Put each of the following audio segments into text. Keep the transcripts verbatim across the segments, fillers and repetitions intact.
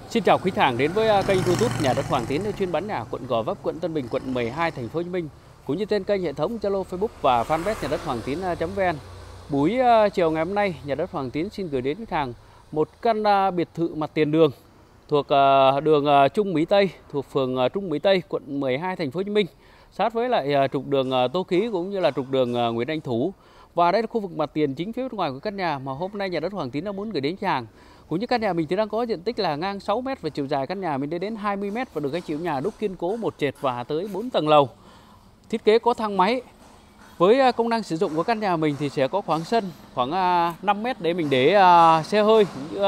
Xin chào quý khách hàng đến với kênh YouTube Nhà đất Hoàng Tiến, chuyên bán nhà quận Gò Vấp, quận Tân Bình, quận mười hai, thành phố Hồ Chí Minh, cũng như trên kênh hệ thống Zalo, Facebook và fanpage Nhà đất Hoàng Tiến.vn. Buổi chiều ngày hôm nay, Nhà đất Hoàng Tiến xin gửi đến khách hàng một căn biệt thự mặt tiền đường thuộc đường Trung Mỹ Tây, thuộc phường Trung Mỹ Tây, quận mười hai, thành phố Hồ Chí Minh, sát với lại trục đường Tô Ký cũng như là trục đường Nguyễn Anh Thủ. Và đây là khu vực mặt tiền chính phía bên ngoài của căn nhà mà hôm nay Nhà đất Hoàng Tiến đã muốn gửi đến khách hàng. Cũng như căn nhà mình thì đang có diện tích là ngang sáu mét và chiều dài căn nhà mình đến đến hai mươi mét và được các chủ nhà đúc kiên cố một trệt và tới bốn tầng lầu. Thiết kế có thang máy. Với công năng sử dụng của căn nhà mình thì sẽ có khoảng sân khoảng năm mét để mình để xe hơi.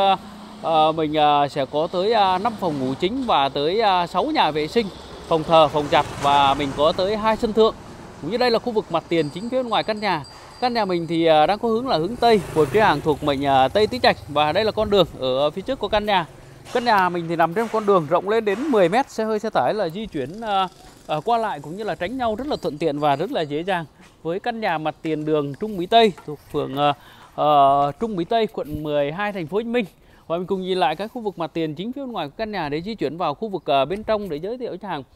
Mình sẽ có tới năm phòng ngủ chính và tới sáu nhà vệ sinh, phòng thờ, phòng giặt và mình có tới hai sân thượng. Cũng như đây là khu vực mặt tiền chính phía bên ngoài căn nhà. Căn nhà mình thì đang có hướng là hướng Tây, của khách hàng thuộc mệnh Tây Tứ Trạch, và đây là con đường ở phía trước của căn nhà. Căn nhà mình thì nằm trên con đường rộng lên đến mười mét, xe hơi xe tải là di chuyển uh, uh, qua lại cũng như là tránh nhau rất là thuận tiện và rất là dễ dàng. Với căn nhà mặt tiền đường Trung Mỹ Tây thuộc phường uh, uh, Trung Mỹ Tây, quận mười hai, thành phố Hồ Chí Minh. Và mình cùng nhìn lại các khu vực mặt tiền chính phía bên ngoài của căn nhà để di chuyển vào khu vực uh, bên trong để giới thiệu cho hàng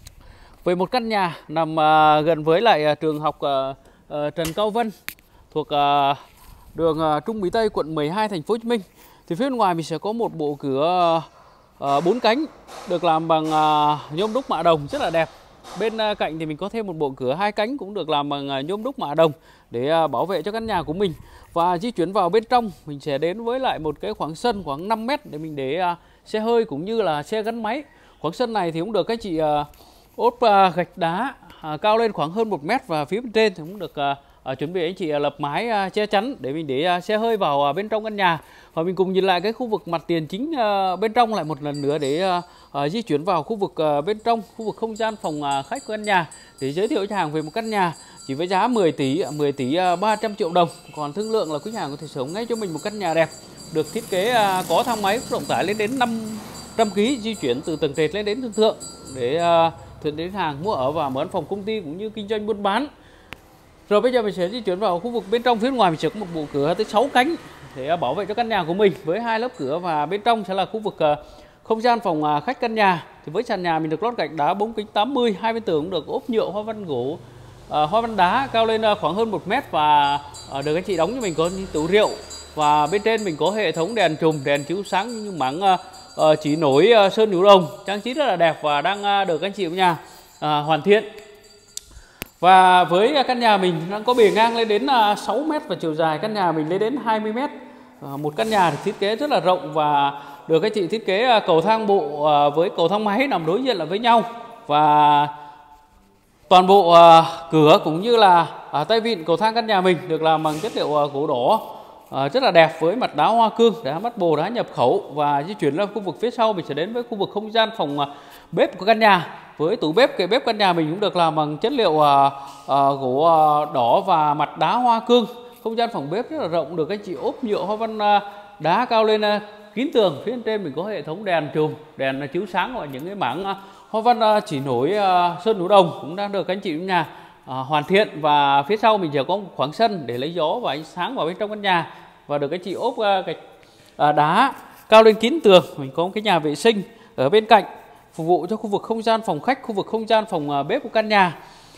về một căn nhà nằm uh, gần với lại uh, trường học uh, Uh, Trần Cao Vân thuộc uh, đường uh, Trung Mỹ Tây, quận mười hai, thành phố Hồ Chí Minh. Thì phía bên ngoài mình sẽ có một bộ cửa bốn uh, cánh được làm bằng uh, nhôm đúc mạ đồng rất là đẹp. Bên uh, cạnh thì mình có thêm một bộ cửa hai cánh cũng được làm bằng uh, nhôm đúc mạ đồng để uh, bảo vệ cho căn nhà của mình. Và di chuyển vào bên trong mình sẽ đến với lại một cái khoảng sân khoảng năm mét để mình để uh, xe hơi cũng như là xe gắn máy. Khoảng sân này thì cũng được các chị uh, ốp uh, gạch đá À, cao lên khoảng hơn một mét, và phía bên trên thì cũng được à, à, chuẩn bị anh chị à, lập mái à, che chắn để mình để à, xe hơi vào à, bên trong căn nhà. Và mình cùng nhìn lại cái khu vực mặt tiền chính à, bên trong lại một lần nữa để à, à, di chuyển vào khu vực à, bên trong, khu vực không gian phòng à, khách của căn nhà để giới thiệu cho hàng về một căn nhà chỉ với giá mười tỷ mười tỷ à, ba trăm triệu đồng. Còn thương lượng là quý hàng có thể sở hữu ngay cho mình một căn nhà đẹp, được thiết kế à, có thang máy rộng tải lên đến năm trăm ki lô gam, di chuyển từ tầng trệt lên đến tầng thượng để à, thuận đến hàng mua ở và mở văn phòng công ty cũng như kinh doanh buôn bán. Rồi bây giờ mình sẽ di chuyển vào khu vực bên trong. Phía ngoài mình sẽ có một bộ cửa tới sáu cánh để bảo vệ cho căn nhà của mình với hai lớp cửa, và bên trong sẽ là khu vực không gian phòng khách căn nhà. Thì với sàn nhà mình được lót gạch đá bóng kính tám mươi, hai bên tường cũng được ốp nhựa hoa văn gỗ, à, hoa văn đá cao lên khoảng hơn một mét, và à, được anh chị đóng cho mình có tủ rượu. Và bên trên mình có hệ thống đèn trùm, đèn chiếu sáng như mảng uh, chỉ nổi uh, sơn nhũ đồng, trang trí rất là đẹp và đang uh, được anh chị của nhà uh, hoàn thiện. Và với uh, căn nhà mình đang có bề ngang lên đến uh, sáu mét và chiều dài căn nhà mình lên đến hai mươi mét. Uh, một căn nhà thì thiết kế rất là rộng và được anh chị thiết kế uh, cầu thang bộ uh, với cầu thang máy nằm đối diện là với nhau, và toàn bộ uh, cửa cũng như là uh, tay vịn cầu thang căn nhà mình được làm bằng chất liệu uh, gỗ đỏ À, rất là đẹp với mặt đá hoa cương, đá mắt bồ, đá nhập khẩu. Và di chuyển lên khu vực phía sau mình sẽ đến với khu vực không gian phòng uh, bếp của căn nhà, với tủ bếp, kệ bếp căn nhà mình cũng được làm bằng chất liệu uh, uh, gỗ uh, đỏ và mặt đá hoa cương. Không gian phòng bếp rất là rộng, được anh chị ốp nhựa hoa văn uh, đá cao lên uh, kín tường. Phía bên trên mình có hệ thống đèn trùm, đèn uh, chiếu sáng và những cái mảng uh, hoa văn uh, chỉ nổi uh, sơn nhũ đồng cũng đang được anh chị trong nhà À, hoàn thiện. Và phía sau mình sẽ có một khoảng sân để lấy gió và ánh sáng vào bên trong căn nhà, và được cái chị ốp uh, gạch uh, đá cao lên kín tường. Mình có một cái nhà vệ sinh ở bên cạnh phục vụ cho khu vực không gian phòng khách, khu vực không gian phòng uh, bếp của căn nhà.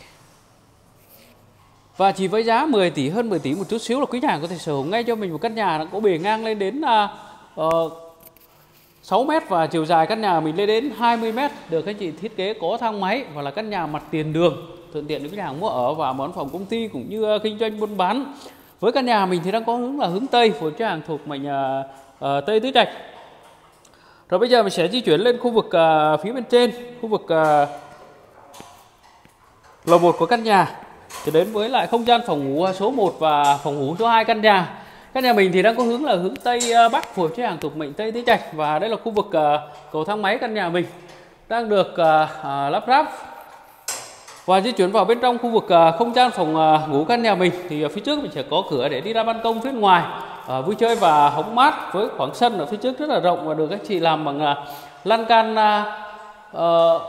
Và chỉ với giá mười tỷ, hơn mười tỷ một chút xíu là quý nhà có thể sở hữu ngay cho mình một căn nhà có bề ngang lên đến uh, uh, sáu mét và chiều dài căn nhà mình lên đến hai mươi mét, được các chị thiết kế có thang máy, và là căn nhà mặt tiền đường thuận tiện để khách hàng mua ở và mở văn phòng công ty cũng như kinh doanh buôn bán. Với căn nhà mình thì đang có hướng là hướng Tây, của khách hàng thuộc mệnh uh, uh, Tây Tứ Trạch. Rồi bây giờ mình sẽ di chuyển lên khu vực uh, phía bên trên, khu vực uh, lầu một của căn nhà, thì đến với lại không gian phòng ngủ số một và phòng ngủ số hai căn nhà. Căn nhà mình thì đang có hướng là hướng Tây Bắc, của khách hàng thuộc mệnh Tây Tứ Trạch, và đây là khu vực uh, cầu thang máy căn nhà mình đang được uh, uh, lắp ráp. Và di chuyển vào bên trong khu vực uh, không gian phòng uh, ngủ căn nhà mình thì uh, phía trước mình sẽ có cửa để đi ra ban công phía ngoài uh, vui chơi và hóng mát, với khoảng sân ở phía trước rất là rộng và được các chị làm bằng uh, lan can uh, uh,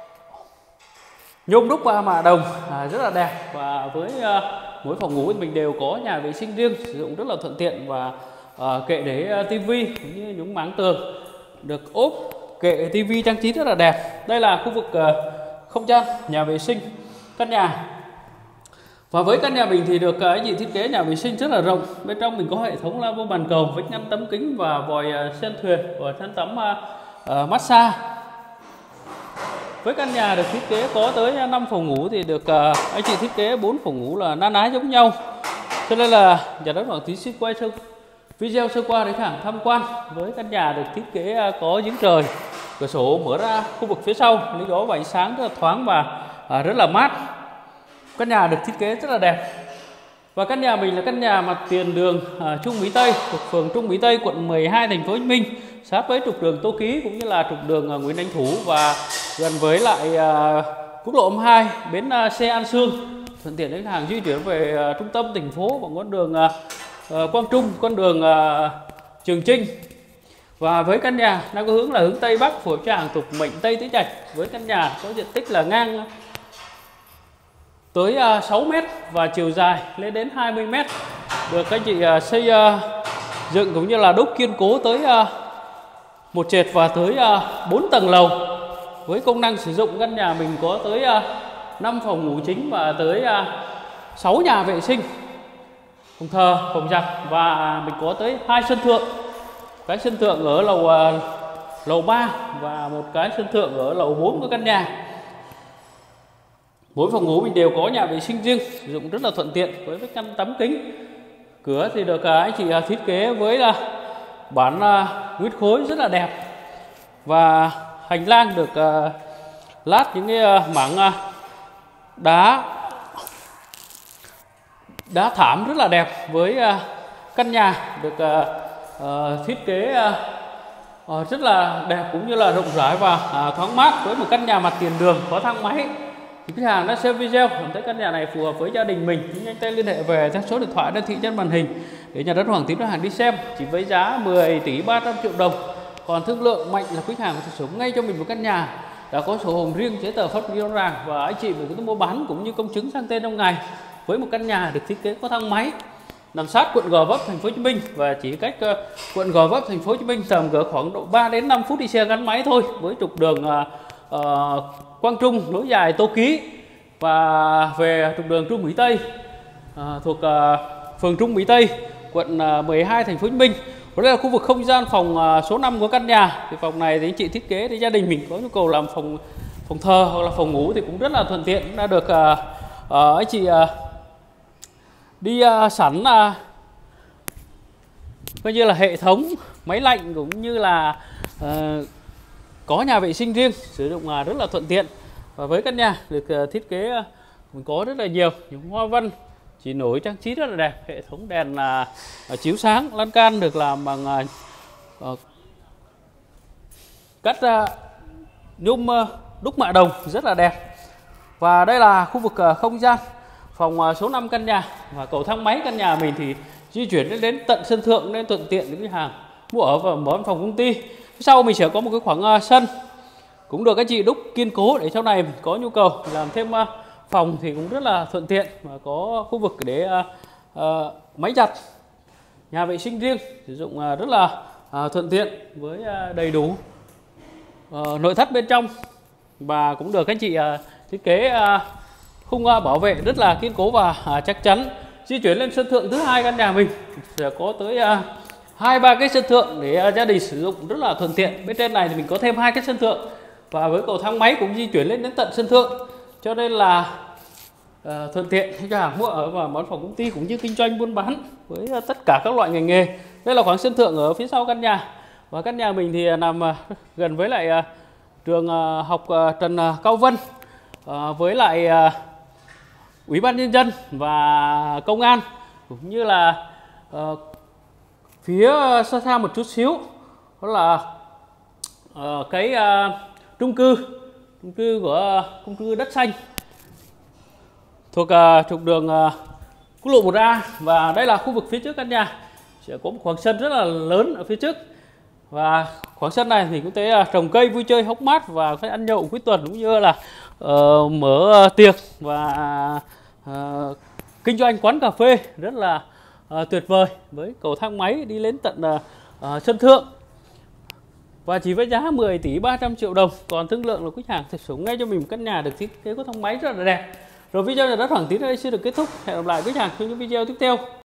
nhôm đúc và mạ đồng uh, rất là đẹp. Và với uh, mỗi phòng ngủ thì mình đều có nhà vệ sinh riêng, sử dụng rất là thuận tiện, và uh, kệ để uh, tivi cũng như những máng tường được ốp kệ tivi trang trí rất là đẹp. Đây là khu vực uh, không gian nhà vệ sinh căn nhà. Và với căn nhà mình thì được cái gì thiết kế nhà vệ sinh rất là rộng. Bên trong mình có hệ thống lavabo bàn cầu, vách ngăn tấm kính và vòi sen thuyền và khăn tắm uh, uh, massage. Với căn nhà được thiết kế có tới năm phòng ngủ thì được uh, anh chị thiết kế bốn phòng ngủ là na ná giống nhau. Cho nên là nhà đất Hoàng Tín xin quay sơ video sơ qua để khách hàng tham quan. Với căn nhà được thiết kế uh, có giếng trời, cửa sổ mở ra khu vực phía sau, lấy gió và ánh sáng rất là thoáng và uh, rất là mát. Căn nhà được thiết kế rất là đẹp. Và căn nhà mình là căn nhà mặt tiền đường uh, Trung Mỹ Tây, thuộc phường Trung Mỹ Tây, quận mười hai, thành phố Hồ Chí Minh, sát với trục đường Tô Ký cũng như là trục đường uh, Nguyễn Ánh Thủ và gần với lại uh, quốc lộ hai, bến uh, xe An Sương, thuận tiện đến hàng di chuyển về uh, trung tâm thành phố bằng con đường uh, uh, Quang Trung, con đường uh, Trường Chinh. Và với căn nhà đang có hướng là hướng Tây Bắc, phù hợp cho hàng thuộc mệnh Tây Tứ Trạch. Với căn nhà có diện tích là ngang tới uh, sáu mét và chiều dài lên đến hai mươi mét, được các chị uh, xây uh, dựng cũng như là đúc kiên cố tới uh, một trệt và tới bốn uh, tầng lầu. Với công năng sử dụng căn nhà mình có tới uh, năm phòng ngủ chính và tới uh, sáu nhà vệ sinh, phòng thờ, phòng giặt, và mình có tới hai sân thượng. Cái sân thượng ở lầu uh, lầu ba và một cái sân thượng ở lầu bốn của căn nhà. Mỗi phòng ngủ mình đều có nhà vệ sinh riêng, sử dụng rất là thuận tiện với vách ngăn tấm kính. Cửa thì được anh chị thiết kế với là bản nguyên khối rất là đẹp. Và hành lang được lát những cái mảng đá đá thảm rất là đẹp. Với căn nhà được thiết kế rất là đẹp cũng như là rộng rãi và thoáng mát. Với một căn nhà mặt tiền đường có thang máy thì khách hàng đã xem video cảm thấy căn nhà này phù hợp với gia đình mình, nhanh tay liên hệ về theo số điện thoại đang thị trên màn hình để nhà đất Hoàng Tín đưa hàng đi xem chỉ với giá mười tỷ ba trăm triệu đồng. Còn thương lượng mạnh là khách hàng có thể sống ngay cho mình một căn nhà đã có sổ hồng riêng, giấy tờ pháp lý rõ ràng và anh chị về cái mua bán cũng như công chứng sang tên trong ngày. Với một căn nhà được thiết kế có thang máy nằm sát quận Gò Vấp, thành phố Hồ Chí Minh, và chỉ cách uh, quận Gò Vấp, thành phố Hồ Chí Minh tầm cỡ khoảng độ ba đến năm phút đi xe gắn máy thôi. Với trục đường uh, uh, Quang Trung nối dài Tô Ký và về trục đường Trung Mỹ Tây, uh, thuộc uh, phường Trung Mỹ Tây, quận uh, mười hai, thành phố Hồ Chí Minh. Đây là khu vực không gian phòng uh, số năm của căn nhà. Thì phòng này thì anh chị thiết kế để gia đình mình có nhu cầu làm phòng phòng thờ hoặc là phòng ngủ thì cũng rất là thuận tiện. Đã được uh, uh, anh chị uh, đi uh, sẵn uh, coi như là hệ thống máy lạnh cũng như là uh, có nhà vệ sinh riêng, sử dụng uh, rất là thuận tiện. Và với căn nhà được uh, thiết kế uh, mình có rất là nhiều những hoa văn chỉ nổi trang trí rất là đẹp. Hệ thống đèn uh, chiếu sáng, lan can được làm bằng uh, uh, cắt uh, nhôm uh, đúc mạ đồng rất là đẹp. Và đây là khu vực uh, không gian phòng uh, số năm căn nhà. Và cầu thang máy căn nhà mình thì di chuyển đến, đến tận sân thượng nên thuận tiện đến khách hàng mua ở và mở văn phòng công ty. Phía sau mình sẽ có một cái khoảng uh, sân cũng được các chị đúc kiên cố để sau này có nhu cầu làm thêm uh, phòng thì cũng rất là thuận tiện. Và có khu vực để uh, uh, máy giặt, nhà vệ sinh riêng, sử dụng uh, rất là uh, thuận tiện với uh, đầy đủ uh, nội thất bên trong. Và cũng được các chị uh, thiết kế uh, khung uh, bảo vệ rất là kiên cố và uh, chắc chắn. Di chuyển lên sân thượng thứ hai căn nhà mình sẽ có tới uh, hai ba cái sân thượng để uh, gia đình sử dụng rất là thuận tiện. Bên trên này thì mình có thêm hai cái sân thượng và với cầu thang máy cũng di chuyển lên đến tận sân thượng, cho nên là uh, thuận tiện cho hàng mua ở và mở phòng công ty cũng như kinh doanh buôn bán với uh, tất cả các loại ngành nghề. Đây là khoảng sân thượng ở phía sau căn nhà. Và căn nhà mình thì nằm uh, gần với lại uh, trường uh, học uh, Trần uh, Cao Vân, uh, với lại uh, Ủy ban Nhân dân và công an, cũng như là uh, phía xa xa một chút xíu đó là uh, cái uh, trung cư trung cư của uh, trung cư Đất Xanh thuộc uh, trục đường uh, quốc lộ một A. Và đây là khu vực phía trước căn nhà sẽ có một khoảng sân rất là lớn ở phía trước. Và khoảng sân này thì cũng thấy uh, trồng cây vui chơi hóng mát và khách ăn nhậu cuối tuần cũng như là uh, mở uh, tiệc và uh, kinh doanh quán cà phê rất là uh, tuyệt vời. Với cầu thang máy đi lên tận uh, uh, sân thượng. và chỉ với giá mười tỷ ba trăm triệu đồng. Còn thương lượng là khách hàng thực sự ngay cho mình một căn nhà được thiết kế có thang máy rất là đẹp. Rồi video nhà đất Hoàng Tiến ở đây xin được kết thúc. Hẹn gặp lại khách hàng trong những video tiếp theo.